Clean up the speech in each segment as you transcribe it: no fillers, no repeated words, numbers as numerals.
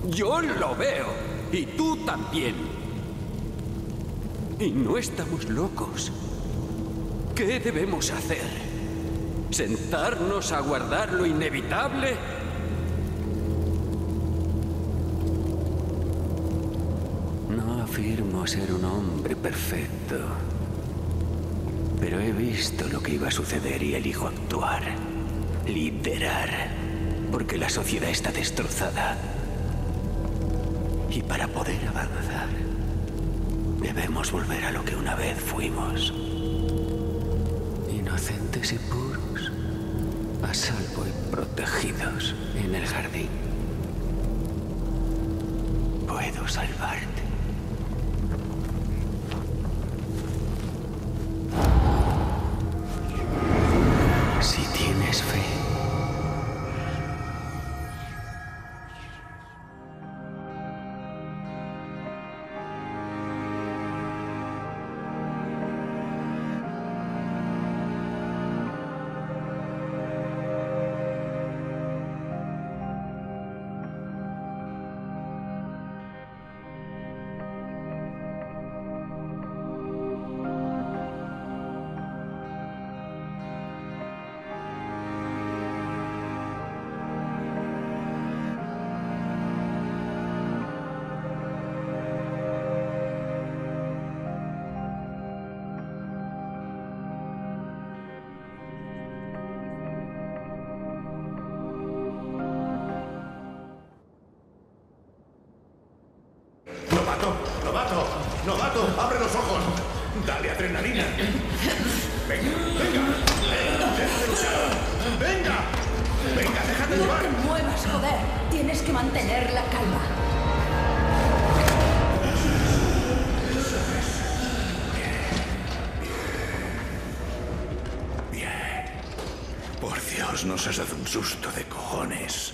Yo lo veo. Y tú también. Y no estamos locos. ¿Qué debemos hacer? ¿Sentarnos a aguardar lo inevitable? No afirmo ser un hombre perfecto. Pero he visto lo que iba a suceder y elijo actuar. Liderar. Porque la sociedad está destrozada. Y para poder avanzar, debemos volver a lo que una vez fuimos. Inocentes y puros, a salvo y protegidos en el jardín. Puedo salvarte. Si tienes fe. ¡Novato! ¡Abre los ojos! ¡Dale adrenalina! ¡Venga! ¡Deja de luchar! ¡Venga! ¡Déjate llevar! No te muevas, joder. Tienes que mantener la calma. Bien. Por Dios, nos has dado un susto de cojones.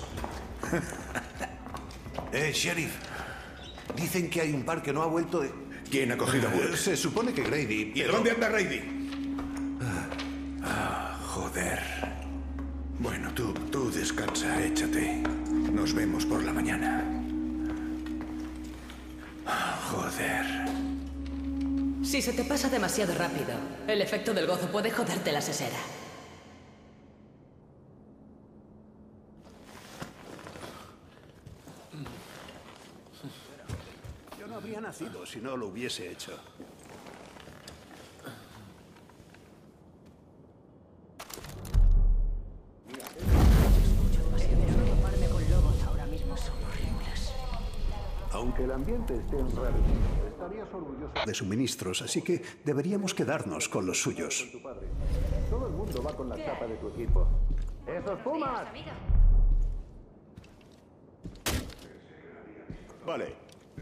Sheriff. Dicen que hay un par que no ha vuelto de... ¿Quién ha cogido a Burke? Se supone que Grady. ¿Y dónde anda Grady? Joder. Bueno, tú descansa, échate. Nos vemos por la mañana. Joder. Si se te pasa demasiado rápido, el efecto del gozo puede joderte la sesera. No habría nacido si no lo hubiese hecho. Aunque el ambiente esté enrarecido, estarías orgulloso de suministros, así que deberíamos quedarnos con los suyos. Todo el mundo va con la chapa de tu equipo. ¡Esos Pumas! Vale.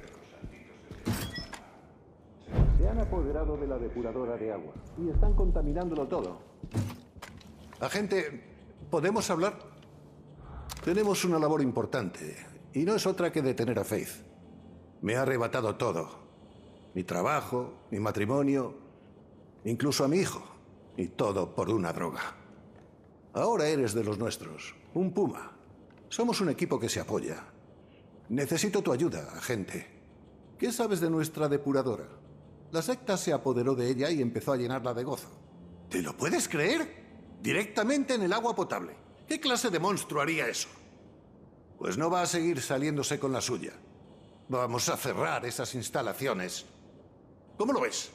Se han apoderado de la depuradora de agua y están contaminándolo todo. Agente, ¿podemos hablar? Tenemos una labor importante y no es otra que detener a Faith. Me ha arrebatado todo. Mi trabajo, mi matrimonio, incluso a mi hijo. Y todo por una droga. Ahora eres de los nuestros, un puma. Somos un equipo que se apoya. Necesito tu ayuda, agente. ¿Qué sabes de nuestra depuradora? La secta se apoderó de ella y empezó a llenarla de gozo. ¿Te lo puedes creer? Directamente en el agua potable. ¿Qué clase de monstruo haría eso? Pues no va a seguir saliéndose con la suya. Vamos a cerrar esas instalaciones. ¿Cómo lo ves?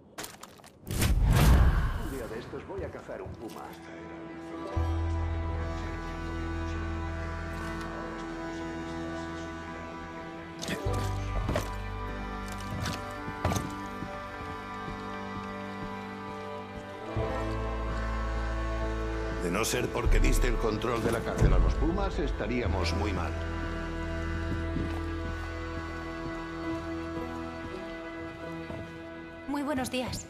Un día de estos voy a cazar un puma. De no ser porque diste el control de la cárcel a los Pumas, estaríamos muy mal. Muy buenos días.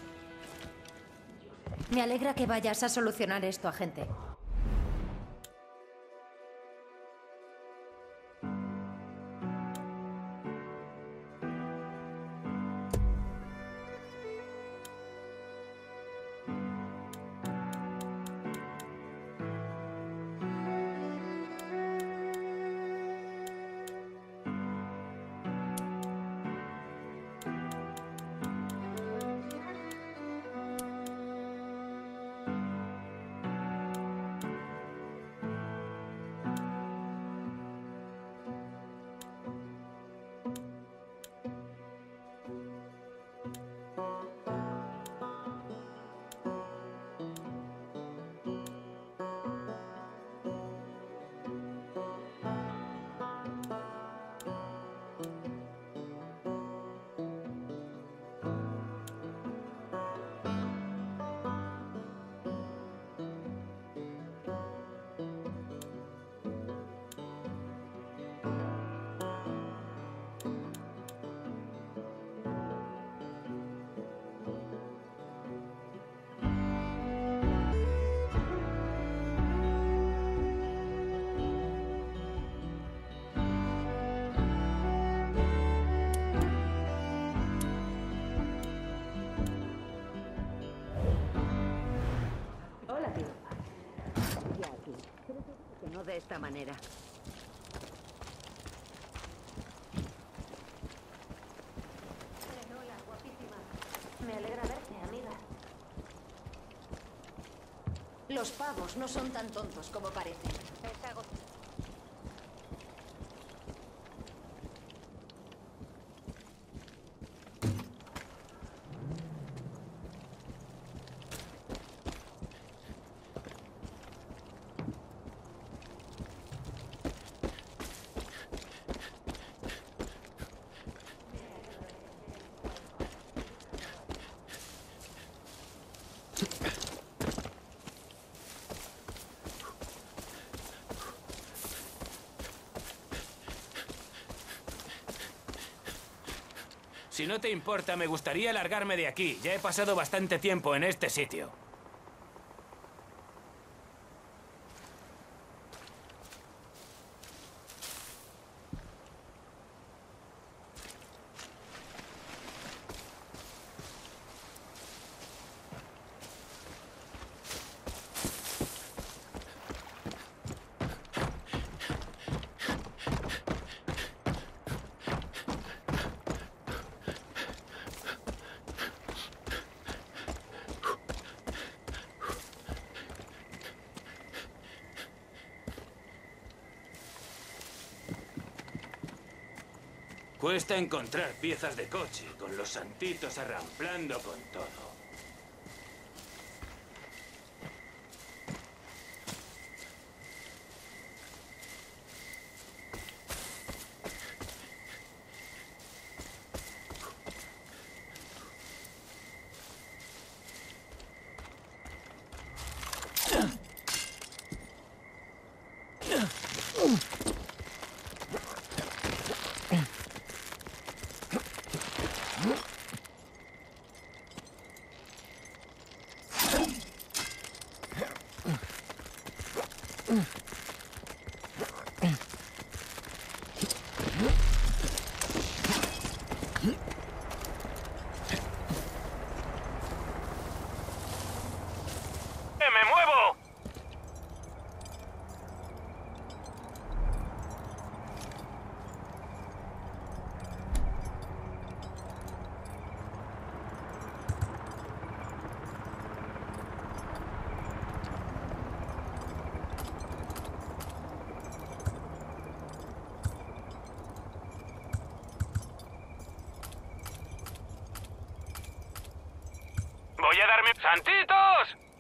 Me alegra que vayas a solucionar esto, agente. de esta manera. Hola, guapísima. Me alegra verte, amiga. Los pavos no son tan tontos como parecen. Si no te importa, me gustaría largarme de aquí. Ya he pasado bastante tiempo en este sitio. Cuesta encontrar piezas de coche, con los santitos arramplando con todo. ¡Me muevo! Voy a darme... ¡Santitos!